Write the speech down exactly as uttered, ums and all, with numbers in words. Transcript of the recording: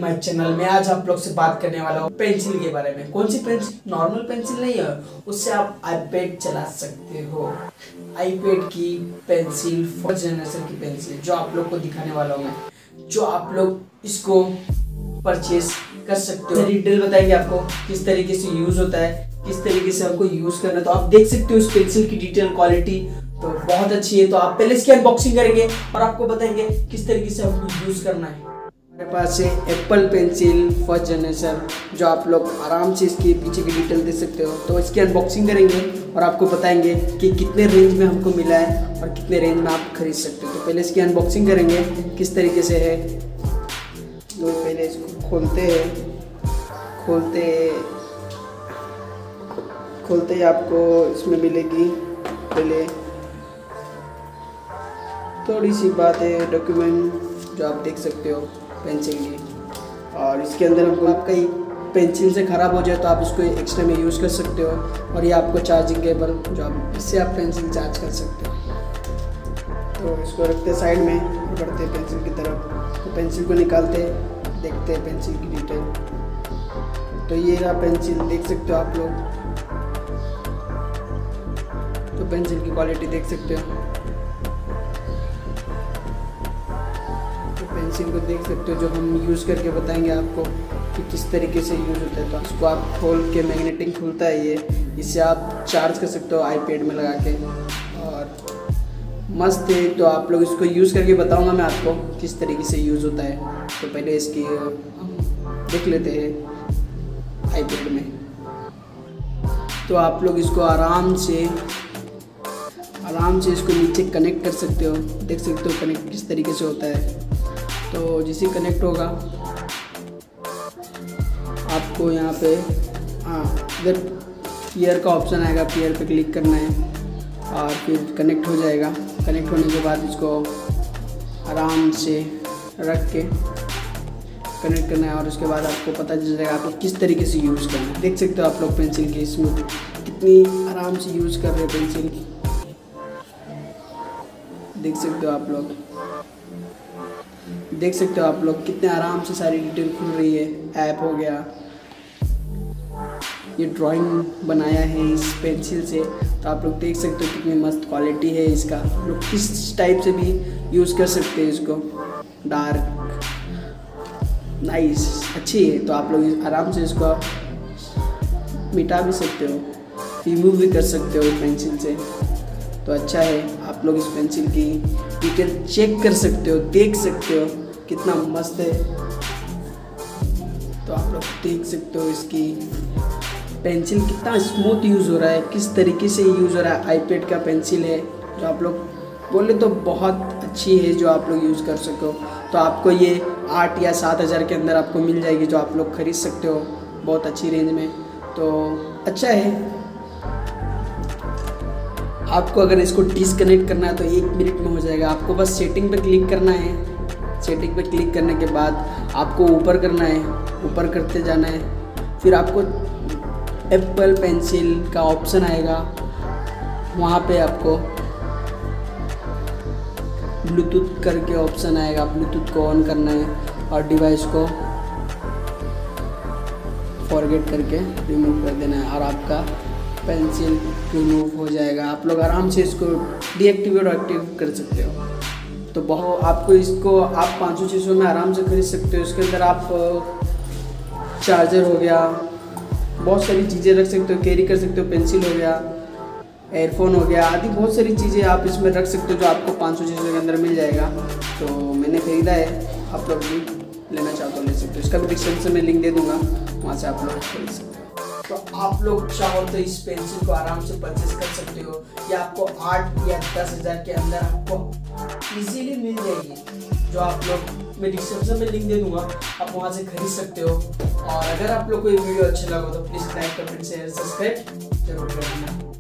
My channel में। आज आप लोग से बात करने वाला हूँ पेंसिल के बारे में। कौन सी पेंसिल? नॉर्मल पेंसिल नहीं है, उससे आप आईपैड चला सकते हो। आईपैड की पेंसिल, फर्स्ट जनरेशन की पेंसिल जो आप लोग को दिखाने वाला हूँ मैं, जो आप लोग इसको परचेज कर सकते हो। डिटेल बताएंगे आपको किस तरीके से यूज होता है, किस तरीके से आपको यूज करना है। तो आप देख सकते हो इस पेंसिल की डिटेल क्वालिटी तो बहुत अच्छी है। तो आप पहले इसकी अनबॉक्सिंग करेंगे और आपको बताएंगे किस तरीके से आपको यूज करना है। हमारे पास है एप्पल पेंसिल फर्स्ट जनरेशन, जो आप लोग आराम से इसके पीछे की डिटेल देख सकते हो। तो इसकी अनबॉक्सिंग करेंगे और आपको बताएंगे कि कितने रेंज में हमको मिला है और कितने रेंज में आप खरीद सकते हो। तो पहले इसकी अनबॉक्सिंग करेंगे किस तरीके से है। तो पहले इसको खोलते हैं, खोलते खोलते ही आपको इसमें मिलेगी पहले थोड़ी सी बात है, डॉक्यूमेंट जो आप देख सकते हो पेंसिल की। और इसके अंदर हमको आपका पेंसिल से ख़राब हो जाए तो आप इसको एक्स्ट्रा में यूज़ कर सकते हो। और ये आपको चार्जिंग केबल जो आप इससे आप पेंसिल चार्ज कर सकते हो। तो इसको रखते साइड में, पकड़ते पेंसिल की तरफ। तो पेंसिल को निकालते, देखते हैं पेंसिल की डिटेल। तो ये रहा पेंसिल, देख सकते हो आप लोग। तो पेंसिल की क्वालिटी देख सकते हो। तो पेंसिल को देख सकते हो, जो हम यूज़ करके बताएंगे आपको कि किस तरीके से यूज़ होता है। तो इसको आप खोल के, मैग्नेटिक खुलता है ये, इससे आप चार्ज कर सकते हो आईपैड में लगा के। और मस्त है। तो आप लोग इसको यूज़ करके बताऊंगा मैं आपको किस तरीके से यूज़ होता है। तो पहले इसकी देख लेते हैं आईपैड में। तो आप लोग इसको आराम से आराम से इसको नीचे कनेक्ट कर सकते हो। देख सकते हो कनेक्ट किस तरीके से होता है। तो जैसे कनेक्ट होगा आपको यहाँ पे हाँ इधर पेयर का ऑप्शन आएगा, पेयर पे क्लिक करना है और फिर कनेक्ट हो जाएगा। कनेक्ट होने के बाद इसको आराम से रख के कनेक्ट करना है और उसके बाद आपको पता चल जाएगा आपको किस तरीके से यूज़ करना है। देख सकते हो आप लोग पेंसिल की इसमें कितनी आराम से यूज़ कर रहे हैं पेंसिल। देख सकते हो आप लोग, देख सकते हो आप लोग कितने आराम से सारी डिटेल खुल रही है। ऐप हो गया, ये ड्राइंग बनाया है इस पेंसिल से। तो आप लोग देख सकते हो कितनी मस्त क्वालिटी है इसका। आप लोग किस टाइप से भी यूज़ कर सकते हैं इसको, डार्क नाइस अच्छी है। तो आप लोग आराम से इसको मिटा भी सकते हो, रिमूव भी कर सकते हो पेंसिल से। तो अच्छा है, आप लोग इस पेंसिल की डिटेल चेक कर सकते हो, देख सकते हो कितना मस्त है। तो आप लोग देख सकते हो इसकी पेंसिल कितना स्मूथ यूज़ हो रहा है, किस तरीके से यूज़ हो रहा है। आईपैड का पेंसिल है जो आप लोग बोले तो बहुत अच्छी है, जो आप लोग यूज़ कर सको। तो आपको ये आठ या सात हज़ार के अंदर आपको मिल जाएगी, जो आप लोग खरीद सकते हो बहुत अच्छी रेंज में। तो अच्छा है। आपको अगर इसको डिसकनेक्ट करना है तो एक मिनट में हो जाएगा। आपको बस सेटिंग पे क्लिक करना है। सेटिंग पे क्लिक करने के बाद आपको ऊपर करना है, ऊपर करते जाना है। फिर आपको एप्पल पेंसिल का ऑप्शन आएगा, वहाँ पे आपको ब्लूटूथ करके ऑप्शन आएगा। ब्लूटूथ को ऑन करना है और डिवाइस को फॉरगेट करके रिमूव कर देना है और आपका पेंसिल रिमूव हो जाएगा। आप लोग आराम से इसको डीएक्टिवेट और एक्टिव कर सकते हो। तो बहुत आपको इसको आप पाँच सौ छः सौ में आराम से खरीद सकते हो। इसके अंदर आप चार्जर हो गया, बहुत सारी चीज़ें रख सकते हो, कैरी कर सकते हो। पेंसिल हो गया, एयरफोन हो गया, आदि बहुत सारी चीज़ें आप इसमें रख सकते हो, जो आपको पाँच सौ छः सौ के अंदर मिल जाएगा। तो मैंने ख़रीदा है, आप लोग भी लेना चाहो तो ले सकते हो। इसका भी डिस्क्रिप्शन में लिंक दे दूँगा, वहाँ से आप लोग खरीद सकते हो। तो आप लोग चाहो तो इस पेंसिल को आराम से परचेज कर सकते हो। या आपको आठ या दस हज़ार के अंदर आपको इजीली मिल जाएगी, जो आप लोग मैं डिस्क्रिप्शन में लिंक दे दूंगा, आप वहां से खरीद सकते हो। और अगर आप लोग को ये वीडियो अच्छा लगा तो please like, comment, share, subscribe जरूर कर देना।